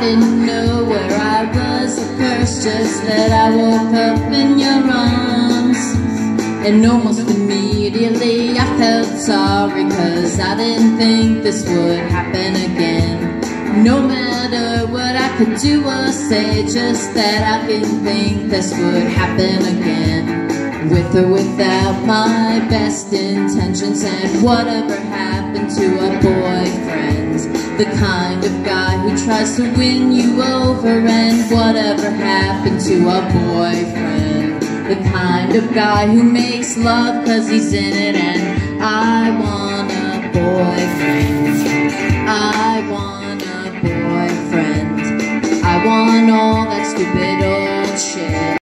didn't know where I was at first, just that I woke up in your arms. And almost immediately I felt sorry, 'cause I didn't think this would happen again. No matter what I could do or say, just that I didn't think this would happen again. With or without my best intentions, and whatever happened to a boyfriend, the kind of guy who tries to win you over. And whatever happened to a boyfriend, the kind of guy who makes love 'cause he's in it. And I want a boyfriend, I want a boyfriend, I want all that stupid old shit.